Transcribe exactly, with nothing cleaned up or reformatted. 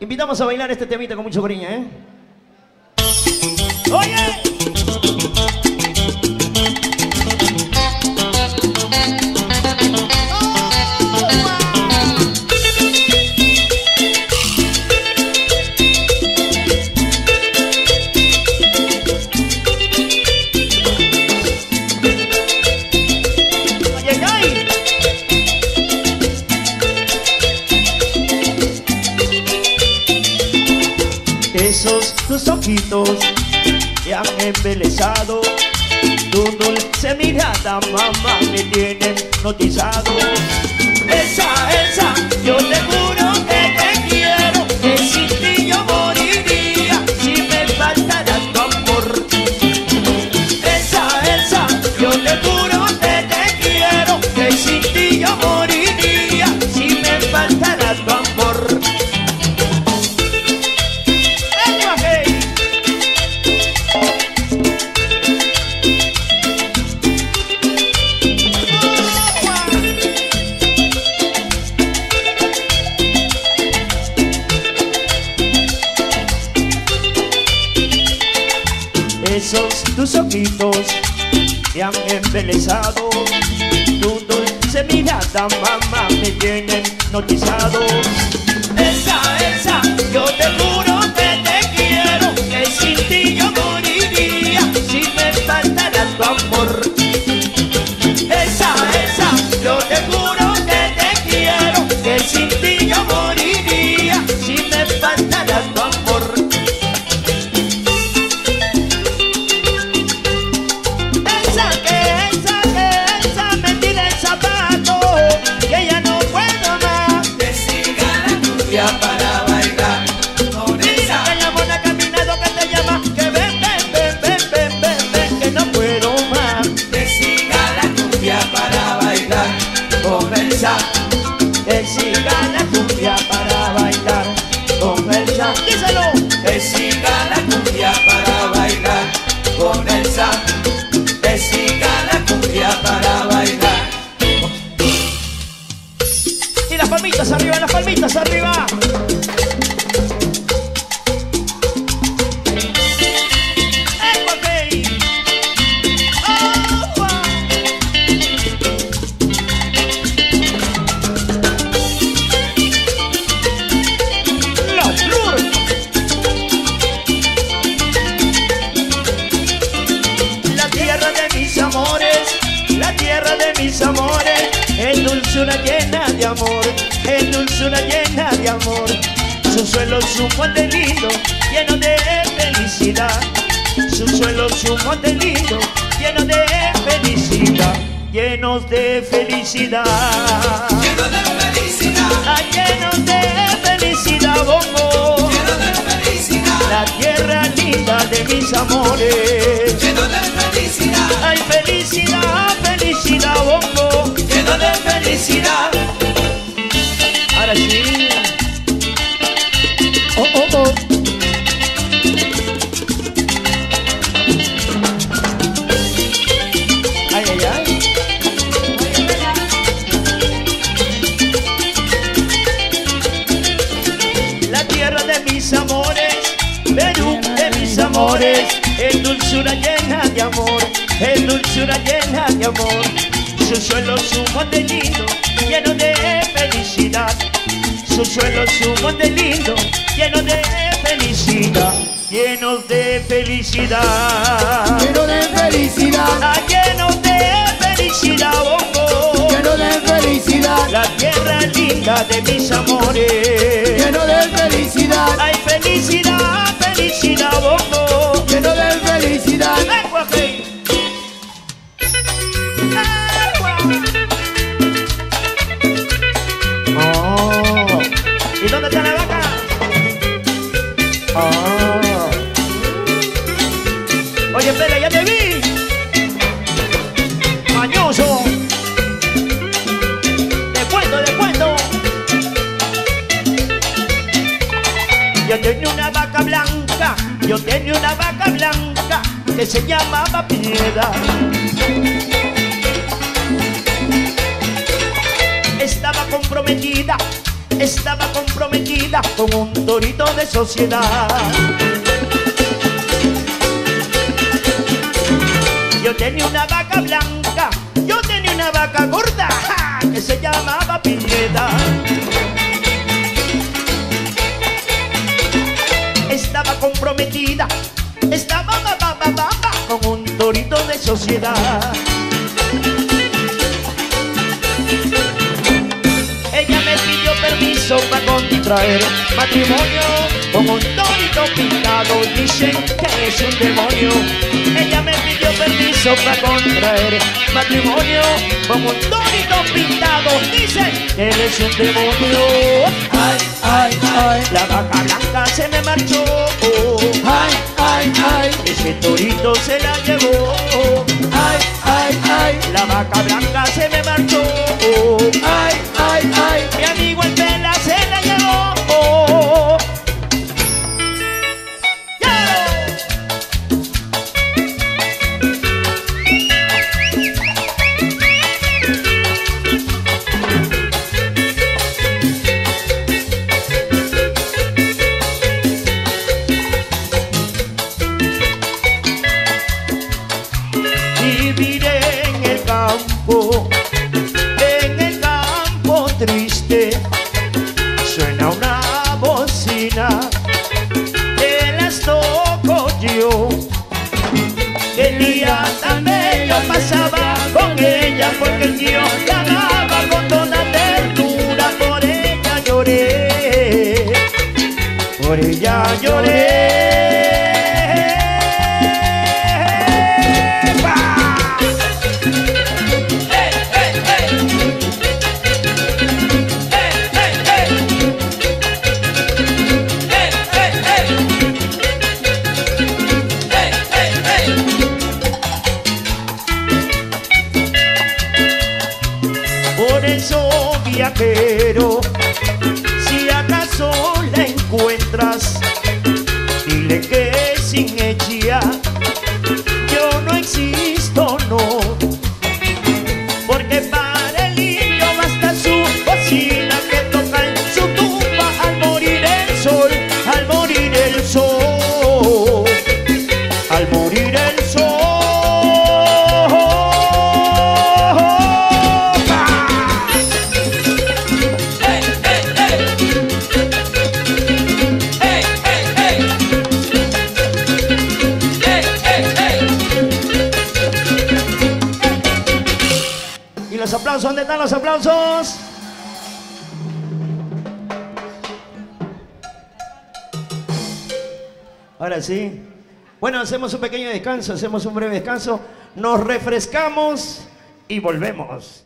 Invitamos a bailar este temita con mucho cariño, ¿eh? ¡Oye! Esos tus ojitos me han embelesado, tu dulce mirada, mamá, me tienen notizado. Esa, esa, yo te juro que te quiero, que sin ti yo moriría si me faltara tu amor. Esa, esa, yo te juro que te quiero, que sin ti yo moriría si me faltara tu amor. Esos tus ojitos me han embelesado, tu dulce mirada, mamá, me tienen notizado. Esa, esa, yo te juro que te quiero, que sin ti yo moriría si me faltara tu amor. Esa, esa, yo te juro que te quiero, que sin ti yo moriría si me faltara tu amor. Para bailar con esa. Mira que la mona caminando que te llama, que ven, ven, ven, ven, ven, ven, ven, que no puedo más. Que siga la cumbia para bailar con Elsa. Que siga la cumbia para bailar con Elsa. Díselo. Que siga la cumbia para bailar con Elsa. Que siga la cumbia para bailar. Y las palmitas arriba, las palmitas arriba. Mis amores, es dulzura llena de amor, es dulzura llena de amor. Su suelo es un monte lindo, lleno de felicidad. Su suelo es un monte lindo, lleno de felicidad. Llenos de felicidad. Llenos de felicidad. Ah, llenos de felicidad, bongo. Llenos de felicidad. La tierra linda de mis amores. Llenos de felicidad. Ay, felicidad, felicidad, bongo. Lleno de felicidad. Ahora sí. Oh, oh, oh. Ay, ay, ay. La tierra de mis amores, Perú de mis amores, es dulzura llena de amor, es dulzura llena de amor. Su suelo es un monte lindo, lleno de felicidad. Su suelo es un monte lindo, lleno de felicidad. Llenos de felicidad. Lleno de felicidad. Ah, llenos de felicidad, bongo. Lleno de felicidad. La tierra linda de mis amores. Lleno de felicidad. Ay, felicidad, felicidad, bongo. Lleno de felicidad. Agua, hey. Oh. ¿Y dónde está la vaca? Oh. Oye, espera, ya te vi. Mañoso. Te cuento, te cuento. Yo tenía una vaca blanca, yo tenía una vaca blanca que se llamaba Piedad. Estaba comprometida, estaba comprometida con un torito de sociedad. Yo tenía una vaca blanca, yo tenía una vaca gorda, ¡ja!, que se llamaba Piñeta. Estaba comprometida, estaba ba, ba, ba, ba, ba, con un torito de sociedad. Ella me pidió permiso para contraer matrimonio con un torito pintado, dicen que es un demonio. Ella me pidió permiso para contraer matrimonio con un torito pintado, dicen que él es un demonio. Ay, ay, ay, la vaca blanca se me marchó. Ay, ay, ay, ese torito se la llevó. Ay, ay, ay, la vaca blanca se me marchó. Ay, ay, ay, mi amigo el Pela se la llevó. Viviré en el campo, en el campo triste, suena una bocina, que las toco yo. El día tan bello pasaba con ella, porque yo la amaba con toda ternura, por ella lloré, por ella lloré. Por eso, viajero, si acaso la encuentras, dile que sin ella yo no existo, no. Porque para el indio basta su bocina, que toca en su tumba al morir el sol, al morir el sol, al morir el sol. Los aplausos, ¿dónde están los aplausos? Ahora sí. Bueno, hacemos un pequeño descanso, hacemos un breve descanso, nos refrescamos y volvemos.